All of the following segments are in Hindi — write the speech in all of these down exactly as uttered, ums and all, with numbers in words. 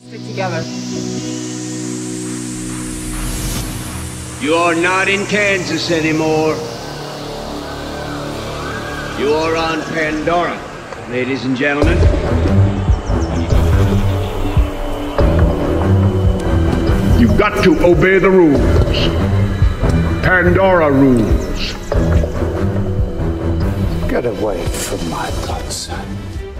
Stick together. You're not in Kansas anymore. You are on Pandora, ladies and gentlemen. You've got to obey the rules. Pandora rules. Get away from my godson.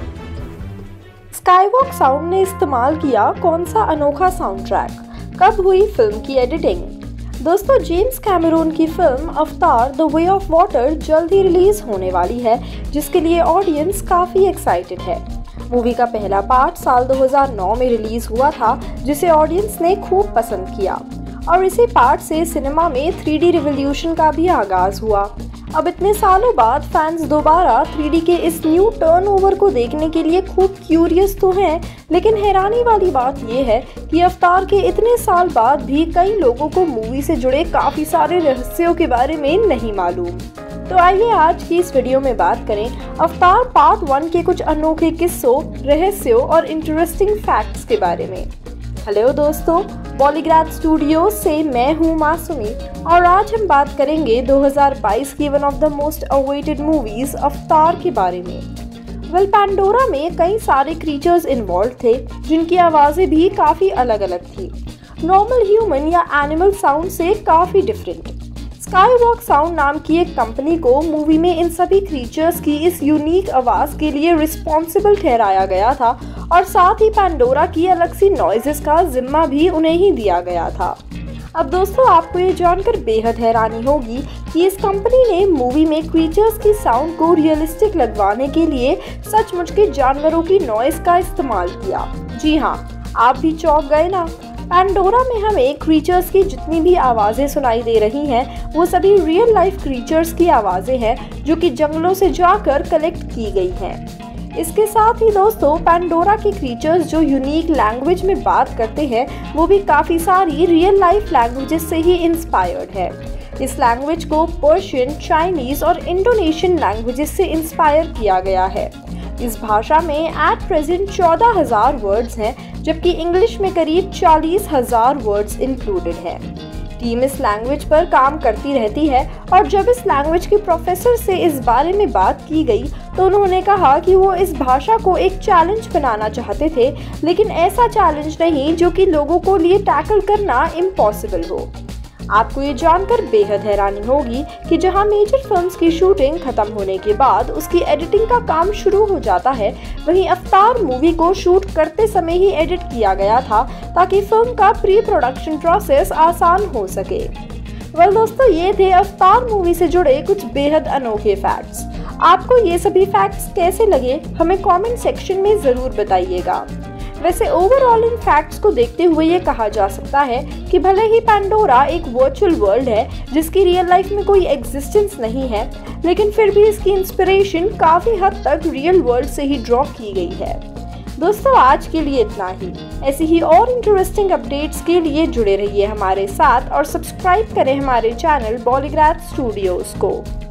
Skywalker Sound ने इस्तेमाल किया कौन सा अनोखा साउंड ट्रैक? कब हुई फिल्म की एडिटिंग? दोस्तों, जेम्स कैमरून की film Avatar the way of water जल्द ही रिलीज होने वाली है, जिसके लिए ऑडियंस काफी एक्साइटेड है। मूवी का पहला पार्ट साल दो हज़ार नौ में रिलीज हुआ था, जिसे ऑडियंस ने खूब पसंद किया और इसी पार्ट से सिनेमा में थ्री डी रिवॉल्यूशन का भी आगाज हुआ। अब इतने सालों बाद फैंस दोबारा थ्री डी के इस न्यू टर्नओवर को देखने के लिए खूब क्यूरियस तो हैं, लेकिन हैरानी वाली बात यह है कि अवतार के इतने साल बाद भी कई लोगों को मूवी से जुड़े काफी सारे रहस्यों के बारे में नहीं मालूम। तो आइए आज की इस वीडियो में बात करें अवतार पार्ट वन के कुछ अनोखे किस्सों, रहस्यों और इंटरेस्टिंग फैक्ट्स के बारे में। हेलो दोस्तों, बॉलीग्राड स्टूडियो से मैं हूँ मासूमी और आज हम बात करेंगे दो हज़ार बाईस की one of the most awaited movies Avatar के बारे में। वेल, पैंडोरा में कई सारे क्रीचर्स इन्वॉल्व थे, जिनकी आवाज़ें भी काफ़ी अलग अलग थी, नॉर्मल ह्यूमन या एनिमल साउंड से काफ़ी डिफरेंट। स्काईवॉक साउंड नाम की एक कंपनी को मूवी में इन सभी क्रीचर्स की इस यूनिक आवाज़ के लिए रिस्पॉन्सिबल ठहराया गया था और साथ ही पैंडोरा की अलग सी नॉइजेस का जिम्मा भी उन्हें ही दिया गया था। अब दोस्तों, आपको ये जानकर बेहद हैरानी होगी कि इस कंपनी ने मूवी में क्रीचर्स की साउंड को रियलिस्टिक लगवाने के लिए सचमुच के जानवरों की नॉइज का इस्तेमाल किया। जी हाँ, आप भी चौंक गए ना? पैंडोरा में हमें क्रीचर्स की जितनी भी आवाज़ें सुनाई दे रही हैं, वो सभी रियल लाइफ क्रीचर्स की आवाज़ें हैं जो कि जंगलों से जाकर कलेक्ट की गई हैं। इसके साथ ही दोस्तों, पैंडोरा के क्रीचर्स जो यूनिक लैंग्वेज में बात करते हैं, वो भी काफ़ी सारी रियल लाइफ लैंग्वेजेस से ही इंस्पायर्ड है। इस लैंग्वेज को पर्शियन, चाइनीज़ और इंडोनेशियन लैंग्वेजेस से इंस्पायर किया गया है। इस भाषा में एट प्रेजेंट चौदह हज़ार वर्ड्स हैं, जबकि इंग्लिश में करीब चालीस हज़ार वर्ड्स इंक्लूडेड हैं। टीम इस लैंग्वेज पर काम करती रहती है और जब इस लैंग्वेज के प्रोफेसर से इस बारे में बात की गई तो उन्होंने कहा कि वो इस भाषा को एक चैलेंज बनाना चाहते थे, लेकिन ऐसा चैलेंज नहीं जो कि लोगों को लिए टैकल करना इम्पॉसिबल हो। आपको ये जानकर बेहद हैरानी होगी कि जहां मेजर फिल्म्स की शूटिंग खत्म होने के बाद उसकी एडिटिंग का काम शुरू हो जाता है, वहीं अवतार मूवी को शूट करते समय ही एडिट किया गया था ताकि फिल्म का प्री प्रोडक्शन प्रोसेस आसान हो सके। वेल दोस्तों, ये थे अवतार मूवी से जुड़े कुछ बेहद अनोखे फैक्ट्स। आपको ये सभी फैक्ट्स कैसे लगे, हमें कॉमेंट सेक्शन में ज़रूर बताइएगा। वैसे ओवरऑल इन फैक्ट्स को देखते हुए ये कहा जा सकता है कि भले ही पैंडोरा एक वर्चुअल वर्ल्ड है जिसकी रियल लाइफ में कोई एग्जिस्टेंस नहीं है, लेकिन फिर भी इसकी इंस्पिरेशन काफ़ी हद तक रियल वर्ल्ड से ही ड्रॉ की गई है। दोस्तों, आज के लिए इतना ही। ऐसी ही और इंटरेस्टिंग अपडेट्स के लिए जुड़े रहिए हमारे साथ और सब्सक्राइब करें हमारे चैनल बॉलीग्राड स्टूडियोज़ को।